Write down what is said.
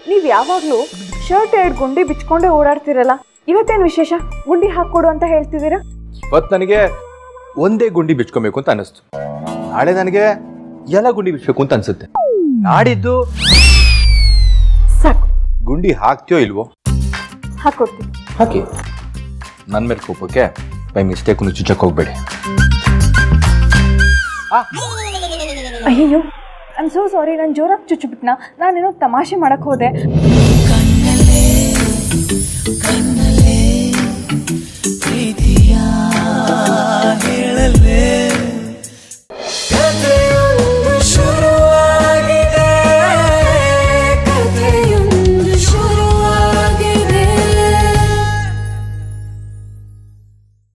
ನೀವು ಯಾವಾಗಲೂ ಶರ್ಟ್ 2 ಗುಂಡಿ ಬಿಚ್ಕೊಂಡೇ ಓಡಾಡ್ತಿರಲ್ಲ, ಇವತ್ತೇನು ವಿಶೇಷ? ಗುಂಡಿ ಹಾಕ್ಕೊಡು ಅಂತ ಹೇಳ್ತಿದ್ದೀರಾ? ಇವತ್ತು ನನಗೆ ಒಂದೇ ಗುಂಡಿ ಬಿಚ್ಕೊಬೇಕು ಅಂತ ಅನಿಸ್ತು. ನಾಳೆ ನನಗೆ ಎಲ್ಲ ಗುಂಡಿ ಬಿಚ್ಚಬೇಕು ಅಂತ ಅನ್ಸುತ್ತೆ. ನಾಡಿದ್ದು ಸಾಕು. ಗುಂಡಿ ಹಾಕ್ತೀಯೋ ಇಲ್ವೋ? ಹಾಕೊಡ್ತೀನಿ. ಹಾಕಿ. ನನ್ನ ಮೇಲೆ ಕೋಪಕ್ಕೆ ಬೈ ಮಿಸ್ಟೇಕ್ ಚುಚ್ಚಕ್ಕೆ ಹೋಗ್ಬೇಡಿ. ಅಯ್ಯೋ, ಐ ಆಮ್ ಸೋ ಸಾರಿ. ನಾನು ಜೋರಾಗಿ ಚುಚ್ಚಿಬಿಟ್ನಾ? ನಾನೇನೋ ತಮಾಷೆ ಮಾಡಕ್ಕೆ ಹೋದೆ.